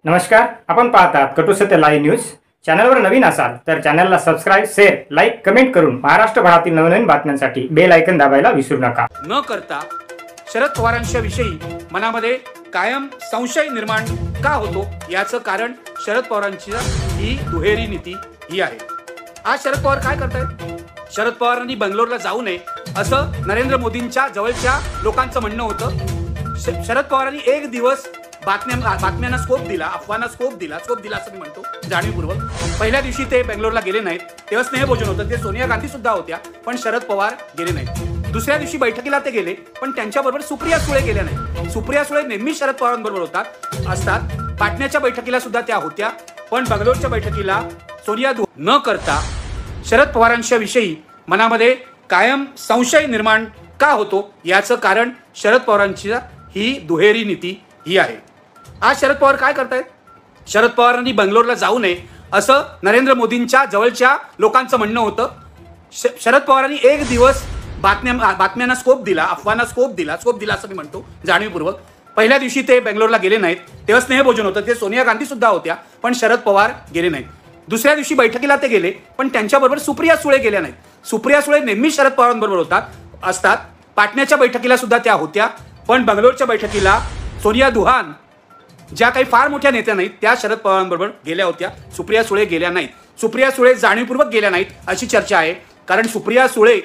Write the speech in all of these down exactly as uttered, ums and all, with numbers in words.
नमस्कार, आपण पाहतात कटू सत्य लाईव्ह न्यूज। चॅनलवर नवीन असाल तर चॅनलला सबस्क्राइब, शेअर, लाईक, कमेंट करून महाराष्ट्रभरातील नवनवीन बातम्यांसाठी बेल आयकॉन दाबायला विसरू नका। न करता शरद पवारांच्या विषयी मनामध्ये कायम संशय निर्माण का होतो याचं कारण शरद पवारांची ही दुहेरी नीती ही आहे। आज शरद पवार काय करतायत? शरद पवारांनी बेंगलोरला जाऊ नये असं नरेंद्र मोदींच्या जवळच्या लोकांचं म्हणणं होतं। शरद पवारांनी एक दिवस बातम्या बातम्यांना स्कोप दिला, अफवांना स्कोप दिला स्कोप दिला असं मी म्हणतो जाणीवपूर्वक। पहिल्या दिवशी ते बेंगलोरला गेले नाहीत, तेव्हा स्नेहभोजन होतं, ते सोनिया गांधी सुद्धा होत्या, पण शरद पवार गेले नाहीत। दुसऱ्या दिवशी बैठकीला ते गेले, पण त्यांच्याबरोबर सुप्रिया सुळे गेल्या नाही। सुप्रिया सुळे नेहमी शरद पवारांबरोबर होतात असतात पाटण्याच्या बैठकीला सुद्धा त्या होत्या, पण बेंगलोरच्या बैठकीला सोनिया न करता शरद पवारांच्या विषयी मनामध्ये कायम संशय निर्माण का होतो याचं कारण शरद पवारांची ही दुहेरी नीती ही आहे। आज शरद पवार काय करतायत? शरद पवारांनी बेंगलोरला जाऊ नये असं नरेंद्र मोदींच्या जवळच्या लोकांचं म्हणणं होतं। शरद पवारांनी एक दिवस बातम्या बातम्यांना स्कोप दिला, अफवांना स्कोप दिला स्कोप दिला असं मी म्हणतो जाणीवपूर्वक। पहिल्या दिवशी ते बेंगलोरला गेले नाहीत, तेव्हा स्नेहभोजन होतं, ते सोनिया गांधी सुद्धा होत्या, पण शरद पवार गेले नाहीत। दुसऱ्या दिवशी बैठकीला ते गेले, पण त्यांच्याबरोबर सुप्रिया सुळे गेल्या नाहीत। सुप्रिया सुळे नेहमी शरद पवारांबरोबर होतात असतात पाटण्याच्या बैठकीला सुद्धा त्या होत्या, पण बेंगलोरच्या बैठकीला सोनिया दुहान ज्या काही फार मोठ्या नेत्या नाहीत त्या शरद पवारांबरोबर गेल्या होत्या, सुप्रिया सुळे गेल्या नाहीत। सुप्रिया सुळे जाणीवपूर्वक गेल्या नाहीत अशी चर्चा आहे, कारण सुप्रिया सुळे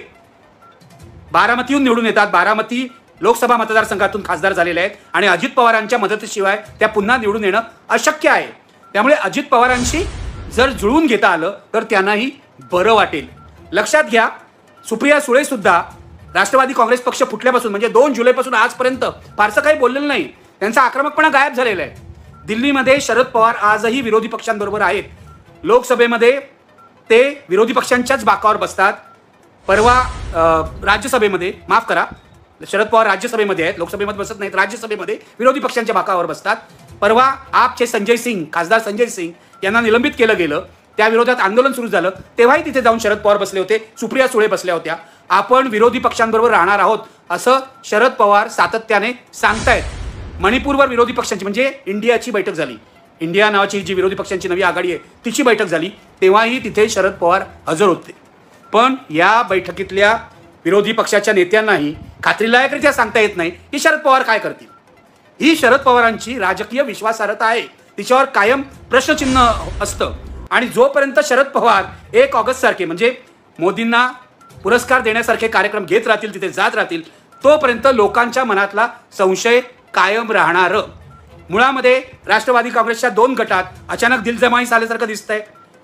बारामतीहून निवडून येतात, बारामती लोकसभा मतदारसंघातून खासदार झालेल्या आहेत आणि अजित पवारांच्या मदतीशिवाय त्या पुन्हा निवडून येणं अशक्य आहे। त्यामुळे अजित पवारांशी जर जुळवून घेता आलं तर त्यांनाही बरं वाटेल। लक्षात घ्या, सुप्रिया सुळे सुद्धा राष्ट्रवादी काँग्रेस पक्ष फुटल्यापासून म्हणजे दोन जुलैपासून आजपर्यंत फारसं काही बोललेलं नाही, त्यांचा आक्रमकपणा गायब झालेला आहे। दिल्लीमध्ये शरद पवार आजही विरोधी पक्षांबरोबर आहेत, लोकसभेमध्ये ते विरोधी पक्षांच्याच बाकावर बसतात। परवा राज्यसभेमध्ये माफ करा शरद पवार राज्यसभेमध्ये आहेत, लोकसभेमध्ये बसत नाहीत, राज्यसभेमध्ये विरोधी पक्षांच्या बाकावर बसतात। परवा आपचे संजय सिंग खासदार संजय सिंग यांना निलंबित केलं गेलं, त्या विरोधात आंदोलन सुरू झालं, तेव्हाही तिथे जाऊन शरद पवार बसले होते, सुप्रिया सुळे बसल्या होत्या। आपण विरोधी पक्षांबरोबर राहणार आहोत असं शरद पवार सातत्याने सांगतायत। मणिपूरवर विरोधी पक्षांची म्हणजे इंडियाची बैठक झाली, इंडिया नावाची जी विरोधी पक्षांची नवी आघाडी आहे तिची बैठक झाली, तेव्हाही तिथे शरद पवार हजर होते। पण या बैठकीतल्या विरोधी पक्षाच्या नेत्यांनाही खात्रीलायकरित्या सांगता येत नाही की शरद पवार काय करतील। ही शरद पवारांची राजकीय विश्वासार्हता आहे, तिच्यावर कायम प्रश्नचिन्ह असतं। आणि जोपर्यंत शरद पवार एक ऑगस्ट सारखे म्हणजे मोदींना पुरस्कार देण्यासारखे कार्यक्रम घेत राहतील, तिथे जात राहतील, तोपर्यंत लोकांच्या मनातला संशय कायम राहणार। मुळामध्ये राष्ट्रवादी काँग्रेसच्या दोन गटात अचानक दिलजमाई झाल्यासारखं दिसतंय।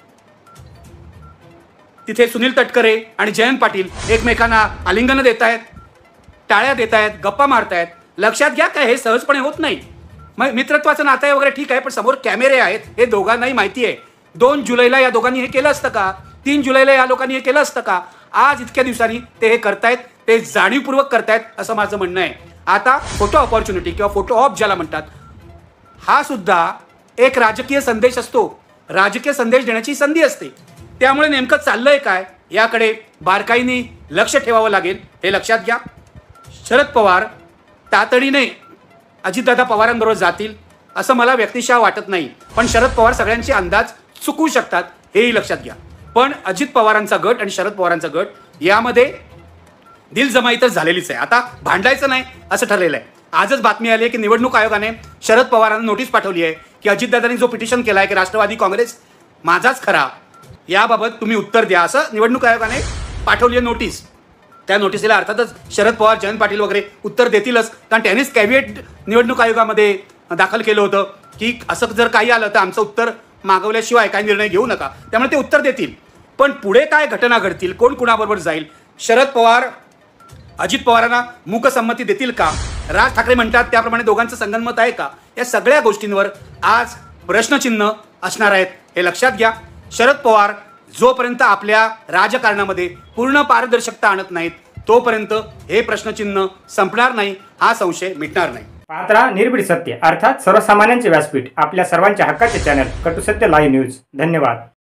तिथे सुनील तटकरे आणि जयंत पाटील एकमेकांना आलिंगन देत आहेत, टाळ्या देत आहेत, गप्पा मारतायत। लक्षात घ्या, काय हे सहजपणे होत नाही। मग मित्रत्वाचं नातं आहे वगैरे ठीक आहे, पण समोर कॅमेरे आहेत हे दोघांनाही माहिती आहे। दोन जुलैला या दोघांनी हे केलं असतं का? तीन जुलैला या लोकांनी हे केलं असतं का? आज इतक्या दिवसांनी ते हे करतायत, ते जाणीवपूर्वक करतायत असं माझं म्हणणं आहे। आता फोटो ऑपॉर्च्युनिटी किंवा फोटो ऑप ज्याला म्हणतात, हा सुद्धा एक राजकीय संदेश असतो, राजकीय संदेश देण्याची संधी असते। त्यामुळे नेमकं चाललंय काय याकडे बारकाईने लक्ष ठेवावं लागेल, हे लक्षात घ्या। शरद पवार तातडीने अजितदादा पवारांबरोबर जातील असं मला व्यक्तिशः वाटत नाही, पण शरद पवार सगळ्यांचे अंदाज चुकवू शकतात हेही लक्षात घ्या। पण अजित पवारांचा गट आणि शरद पवारांचा गट यामध्ये दिलजमाई तर झालेलीच आहे, आता भांडायचं नाही असं ठरलेलं आहे। आजच बातमी आली आहे की निवडणूक आयोगाने शरद पवारांना नोटीस पाठवली आहे की अजितदादांनी जो पिटिशन केला आहे की राष्ट्रवादी काँग्रेस माझाच खरा, याबाबत तुम्ही उत्तर द्या असं निवडणूक आयोगाने पाठवली आहे नोटीस। त्या नोटीसीला अर्थातच शरद पवार, जयंत पाटील वगैरे उत्तर देतीलच, कारण त्यांनीच कॅबिनेट निवडणूक आयोगामध्ये दाखल केलं होतं की असं जर काही आलं तर आमचं उत्तर मागवल्याशिवाय काही निर्णय घेऊ नका, त्यामुळे ते उत्तर देतील। पण पुढे काय घटना घडतील, कोण कुणाबरोबर जाईल, शरद पवार अजित पवारांना मूकसंमती देतील का, राज ठाकरे म्हणतात त्याप्रमाणे दोघांचं संगनमत आहे का, या सगळ्या गोष्टींवर आज प्रश्नचिन्ह असणार आहेत, हे लक्षात घ्या। शरद पवार जोपर्यंत आपल्या राजकारणामध्ये पूर्ण पारदर्शकता आणत नाहीत तोपर्यंत हे प्रश्नचिन्ह संपणार नाही, हा संशय मिटणार नाही। पाहत रहा निर्भीड सत्य, अर्थात सर्वसामान्यांचे व्यासपीठ, आपल्या सर्वांच्या हक्काचे चॅनल कटू सत्य लाईव्ह न्यूज। धन्यवाद।